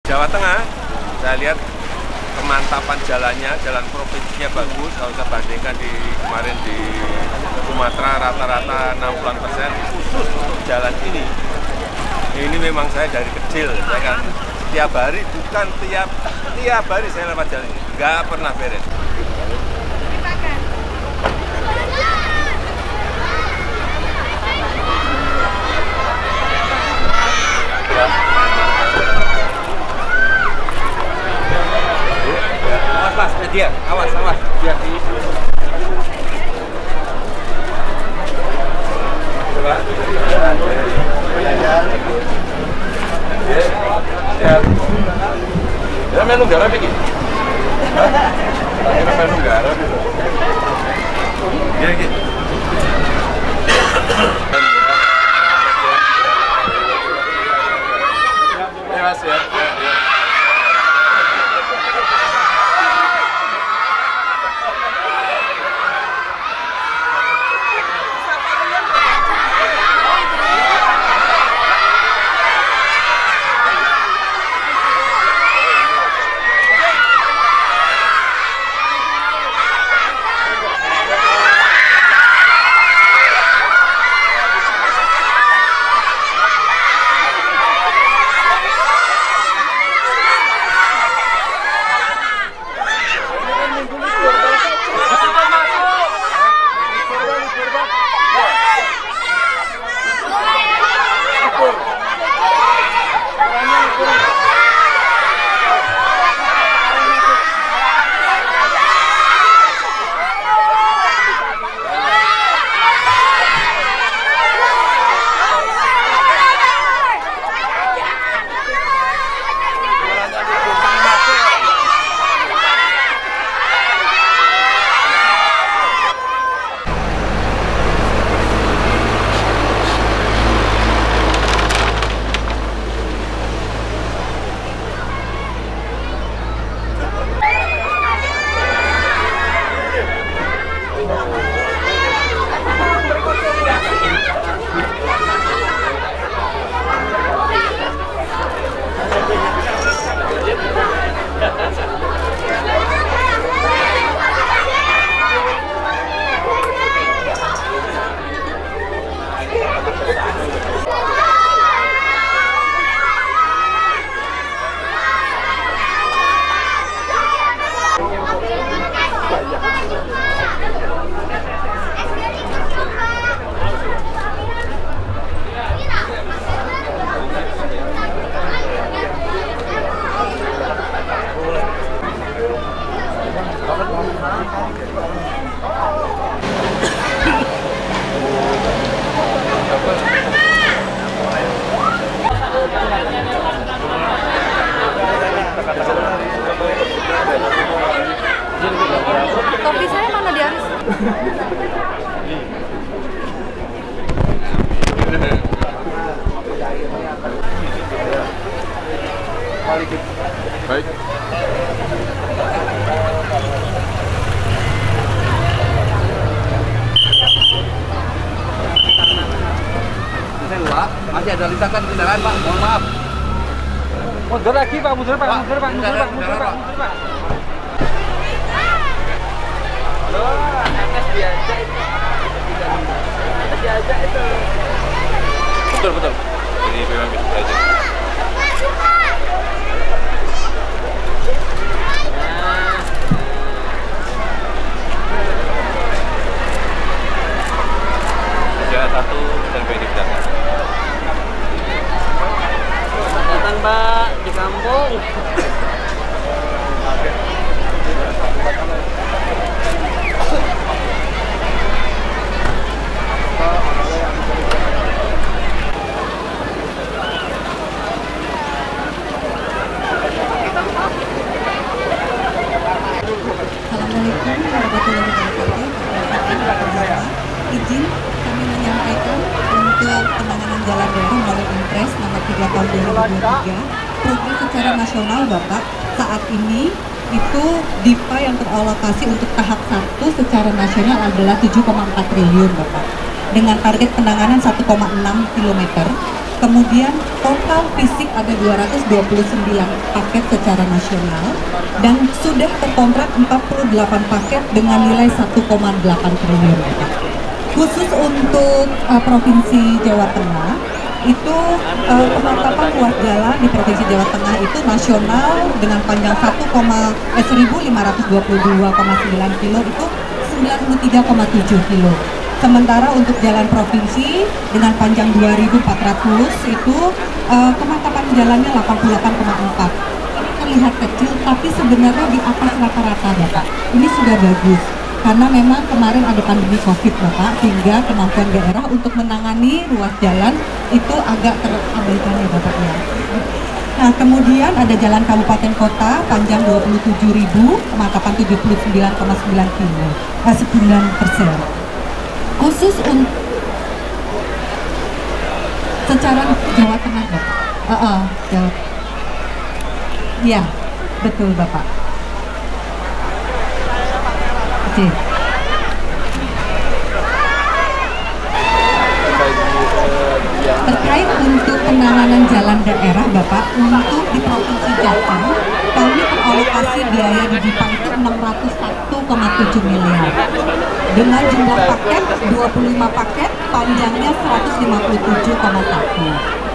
Jawa Tengah, saya lihat kemantapan jalannya, jalan provinsinya bagus. Kalau saya bandingkan di kemarin di Sumatera rata-rata 60%, khusus untuk jalan ini memang saya dari kecil, saya kan tiap hari, bukan tiap hari saya lewat jalan ini, nggak pernah beres. Awas media, awas biar di ya menu garam iki. Ini menu garam. Ya iki. Ya Mas ya. Topi saya mana di atas? Baik. Masih ada lintasan kendaraan Pak, mohon maaf. Mundur lagi Pak, mundur Pak. Loh, netes biasa itu. Biasa itu. Betul. Ini memang bisa aja. Jalan satu dan di belakang. Datang Pak di kampung. Assalamualaikum warahmatullahi wabarakatuh. Izin kami menyampaikan untuk penanganan jalan daerah melalui Impres nomor 3 tahun 2023 progres secara nasional Bapak saat ini itu DIPA yang teralokasi untuk tahap 1 secara nasional adalah 7,4 triliun Bapak dengan target penanganan 1,6 km Kemudian total fisik ada 229 paket secara nasional dan sudah terkontrak 48 paket dengan nilai 1,8 triliun. Khusus untuk Provinsi Jawa Tengah, itu pemantapan ruas jalan di Provinsi Jawa Tengah itu nasional dengan panjang 1.522,9 kilo itu 93,7 kilo. Sementara untuk jalan provinsi dengan panjang 2.400 itu pemantapan jalannya 88,4. Terlihat kecil, tapi sebenarnya di atas rata-rata, Bapak. Ini sudah bagus. Karena memang kemarin ada pandemi COVID, Bapak, sehingga kemampuan daerah untuk menangani ruas jalan itu agak terabaikan ya, Bapak ya. Nah, kemudian ada jalan kabupaten kota panjang 27.000, pemantapan 79,9 kilo, 9%. Khusus untuk secara Jawa Tengah, Bapak. Jawa. Iya, betul, Bapak. Oke. Terkait untuk penanganan jalan daerah, Bapak, untuk di Provinsi Jateng, kami alokasi biaya di Jepang itu 601,7 miliar. Dengan jumlah paket 25 paket, panjangnya 157,1.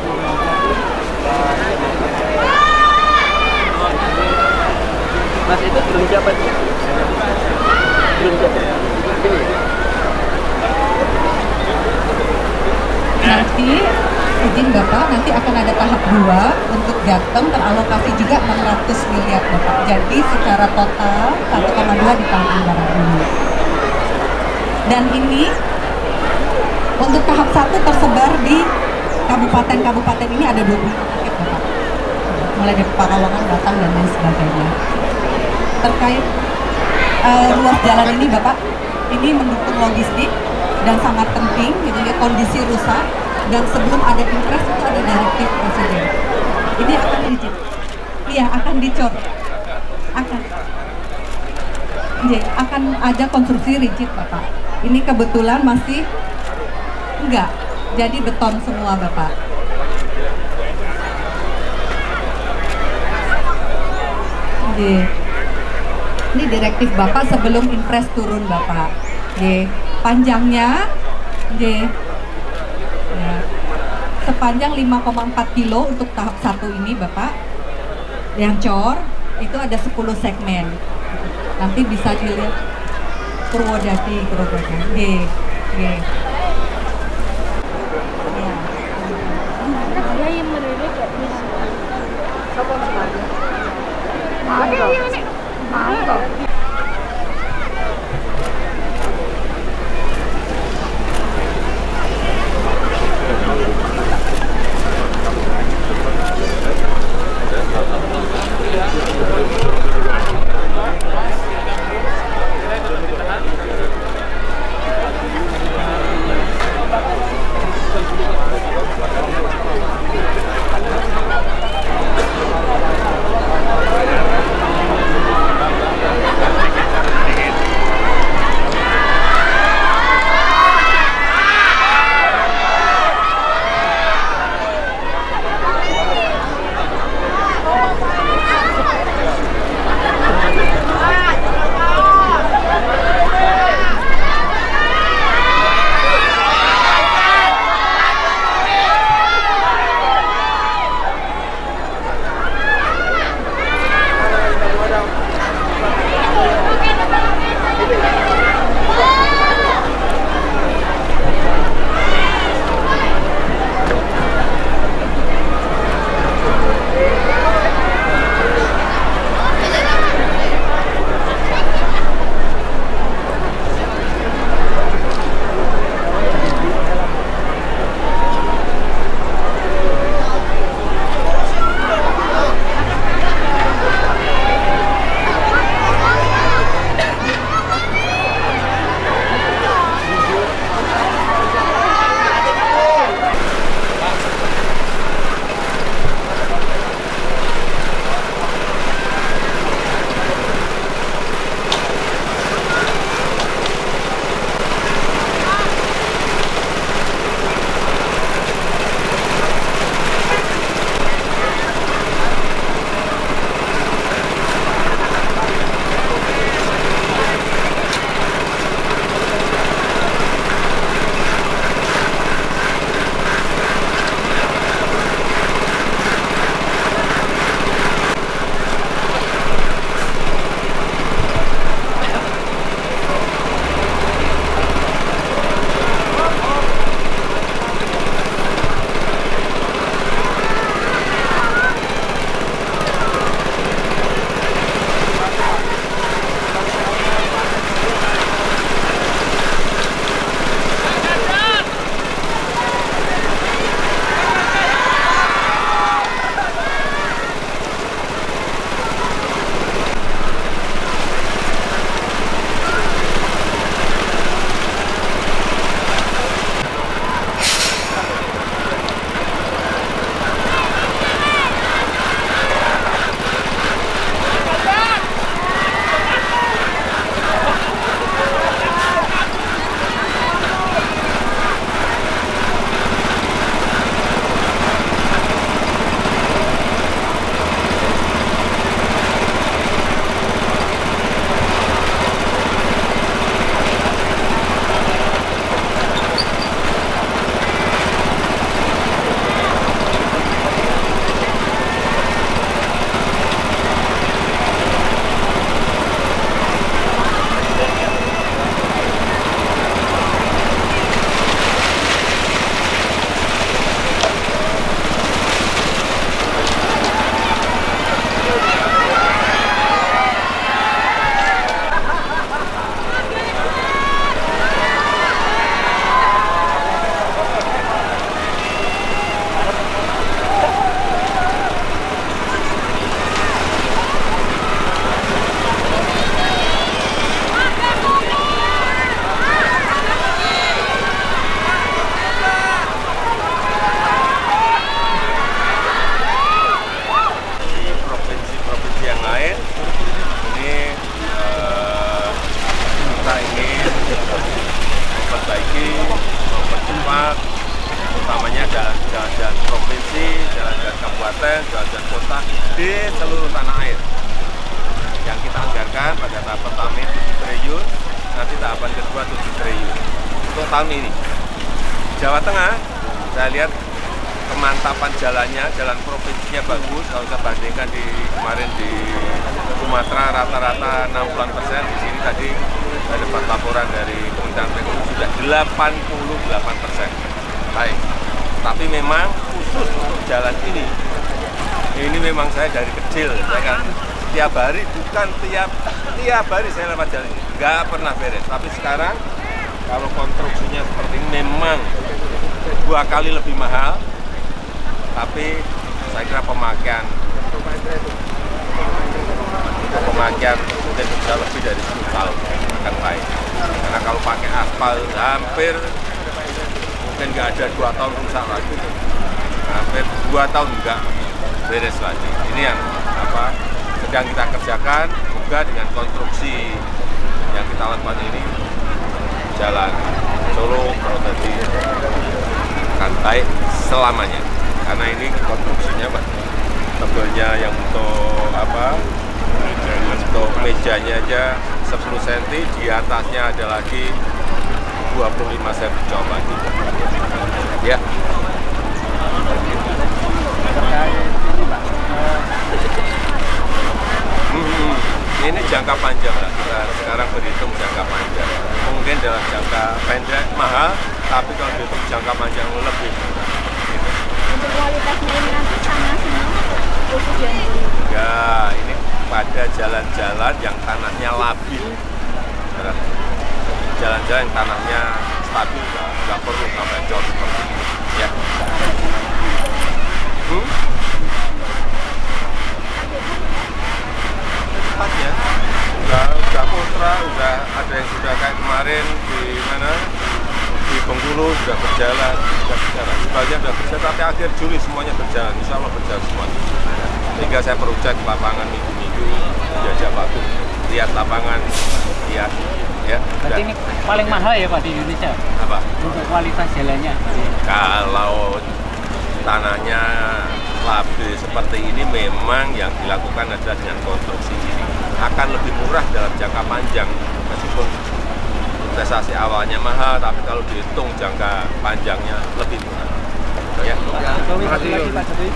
Mas itu belum dapat. Belum dapat. Nanti izin Bapak, nanti akan ada tahap 2 untuk Jateng teralokasi juga 600 miliar Bapak. Jadi secara total 1,2 di tahun anggaran ini. Dan ini untuk tahap 1 tersebar di kabupaten-kabupaten ini ada 20 paket Bapak. Mulai dari Pekalongan, Batang dan lain sebagainya. Terkait ruas jalan ini Bapak, ini mendukung logistik dan sangat penting gitu ya, kondisi rusak, dan sebelum ada impres itu ada direktif presiden. Ini akan dicor. Iya, akan dicor. Akan ada konstruksi rigid Bapak. Ini kebetulan masih enggak, jadi beton semua Bapak. Ini direktif Bapak sebelum impres turun Bapak. Panjangnya ya, sepanjang 5,4 kilo untuk tahap 1 ini Bapak. Yang cor itu ada 10 segmen. Nanti bisa dilihat Purwodadi. Ada yang menarik gak bisa? Ada yang ini. Mantap. jalan-jalan provinsi, jalan-jalan kabupaten, jalan-jalan kota di seluruh tanah air. Yang kita anggarkan pada tahap pertama 7 triliun, nanti tahapan kedua 7 triliun untuk tahun ini. Jawa Tengah, saya lihat kemantapan jalannya, jalan provinsinya bagus. Kalau saya bandingkan di kemarin di Sumatera rata-rata 60%, di sini tadi saya dapat laporan dari Kementerian PU sudah 88%. Baik, tapi memang khusus untuk jalan ini memang saya dari kecil, saya kan setiap hari, bukan tiap hari saya lewat jalan ini, nggak pernah beres. Tapi sekarang kalau konstruksinya seperti ini memang 2 kali lebih mahal, tapi saya kira pemakaian mungkin bisa lebih dari 10 tahun akan baik. Karena kalau pakai aspal hampir mungkin nggak ada 2 tahun rusak lagi, hampir 2 tahun nggak beres lagi. Ini yang sedang kita kerjakan. Juga dengan konstruksi yang kita lakukan ini, jalan Solo Purwodadi akan baik selamanya. Karena ini konstruksinya Pak, tebalnya yang untuk mejanya aja 10 cm, di atasnya ada lagi 25 cm coba gitu. Ya. Ini jangka panjang lah, kita sekarang berhitung jangka panjang. Mungkin dalam jangka pendek mahal, tapi kalau dihitung jangka panjang lebih murah. Gitu. Untuk kualitasnya ini nanti sama semua khusus yang enggak, ini pada jalan-jalan yang tanahnya labil. Jalan-jalan yang tanahnya stabil, nggak perlu sampai jauh seperti ini. Ya. Tempatnya udah kontra, udah ada yang sudah kayak kemarin di mana di Bengkulu sudah berjalan, sebagian sudah berjalan, tapi akhir Juli semuanya berjalan, insya Allah berjalan semua. Sehingga saya perlu cek lapangan minggu-minggu, jajah waktu, lihat lapangan, lihat ya. Berarti ini paling mahal ya Pak di Indonesia? Apa? Untuk kualitas jalannya? Kalau tanahnya labil seperti ini memang yang dilakukan adalah dengan konstruksi ini akan lebih murah dalam jangka panjang, meskipun investasi awalnya mahal, tapi kalau dihitung jangka panjangnya lebih murah. Ya. Terima kasih Pak Jokowi.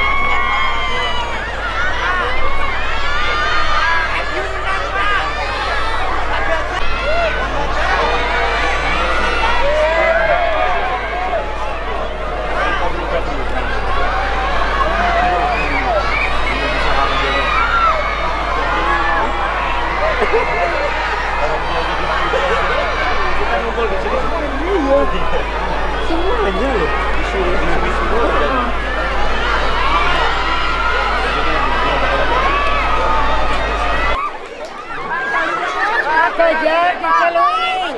Kejar, diceluin.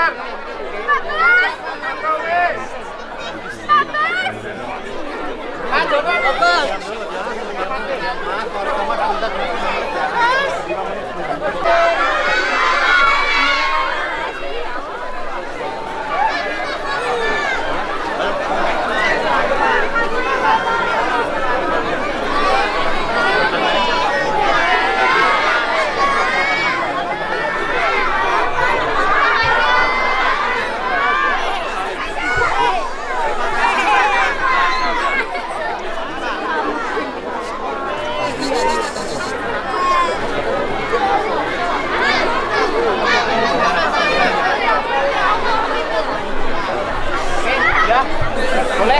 Boleh?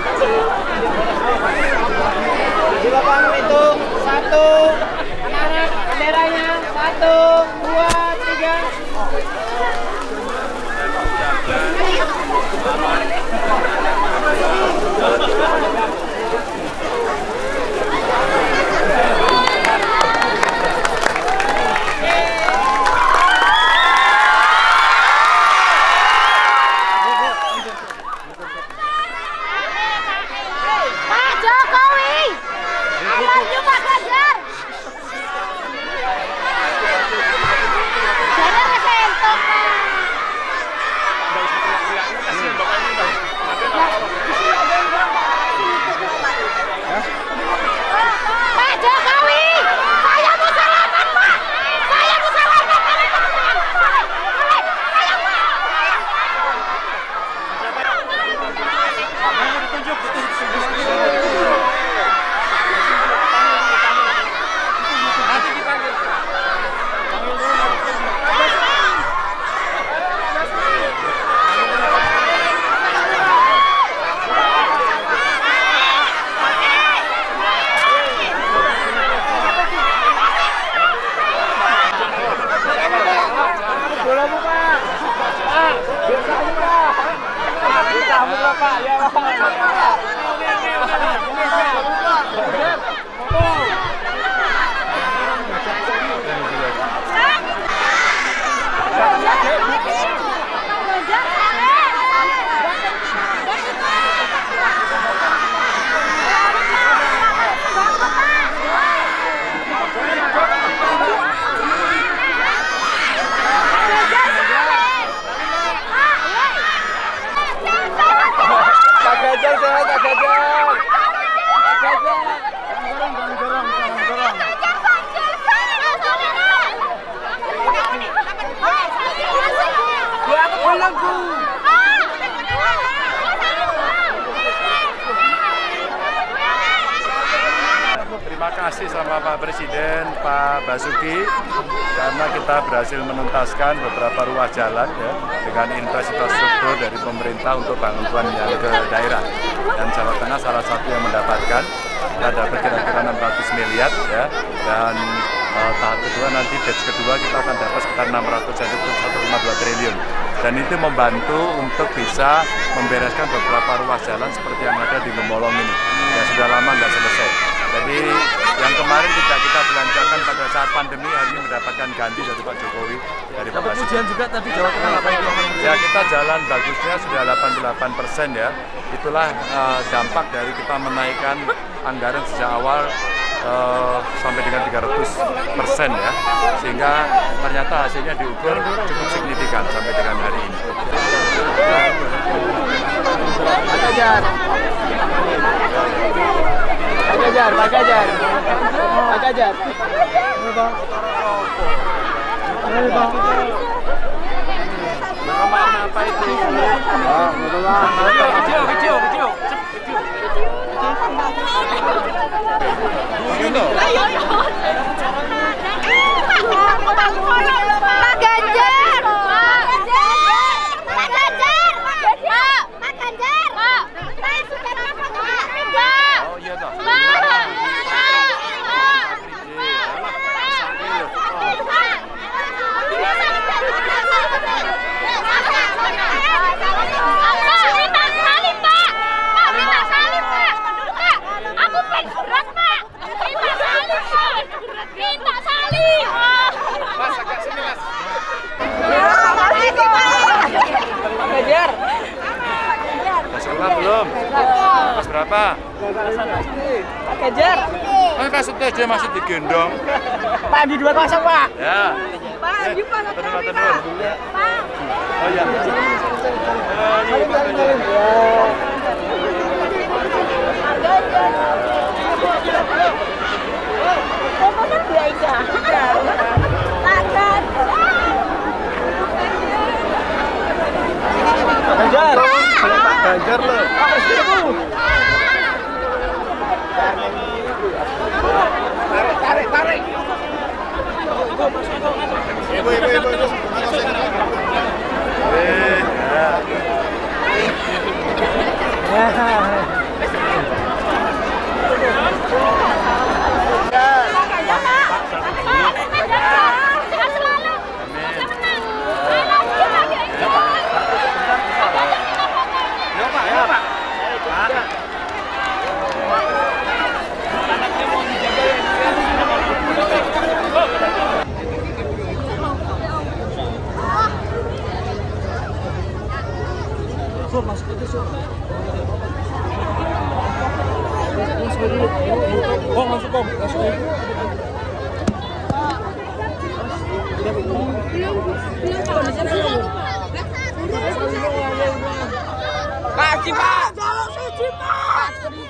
Di lapangan itu 1, anak-anak kameranya 1, 2, 3. Pak Jokowi, I love you Pak Ganjar. Presiden Pak Basuki karena kita berhasil menuntaskan beberapa ruas jalan ya, dengan infrastruktur dari pemerintah untuk bantuan yang ke daerah. Dan Jawa Tengah salah satu yang mendapatkan, kita dapat kira-kira 600 miliar ya, dan tahap kedua nanti batch kedua kita akan dapat sekitar 1,2 triliun. Dan itu membantu untuk bisa membereskan beberapa ruas jalan seperti yang ada di Gemolong ini yang sudah lama nggak selesai. Jadi yang kemarin tidak kita belanjakan pada saat pandemi hari ini mendapatkan ganti dari Pak Jokowi, dari Pak Basuki. Kemudian juga tadi Jawa Tengah ya, kita jalan bagusnya sudah 88% ya. Itulah dampak dari kita menaikkan anggaran sejak awal sampai dengan 300% ya, sehingga ternyata hasilnya diukur cukup signifikan sampai dengan hari ini. Pak Ganjar. Pak Ganjar, Pak Ganjar. Pak Ganjar. Rekaman apa itu? Video. Pak Ganjar. Oh iya toh. Belum. Kelas berapa? Pak Ganjar. Kelas aja masih digendong. Pak di 2-0, Pak. Ya. Pak, yuk Pak. Tenun. Oh iya. Ganjar. Pak Ganjar loh. Tarik. Ibu. Pak Cipa. Jalur siji, Pak.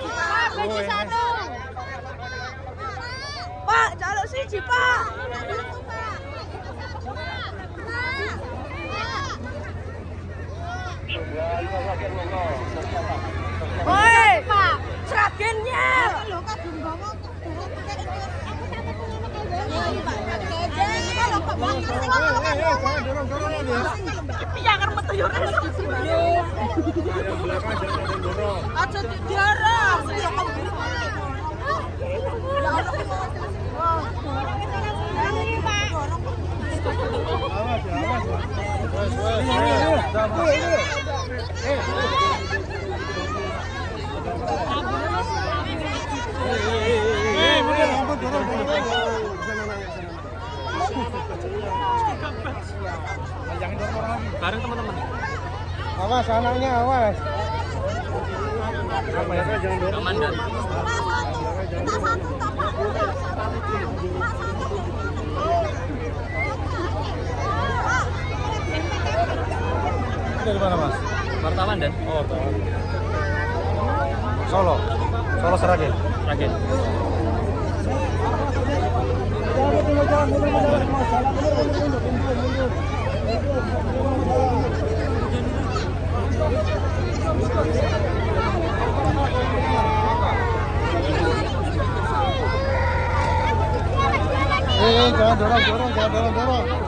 Pak, jalur siji, Pak. Woi, Pak, Sragennya. Iya kan metu aja dijarah. Bareng teman-teman. Awas anaknya, awas. Komandan. Dari mana, Mas? Wartawan dan Solo Sragen. Jangan dorong, jangan dorong.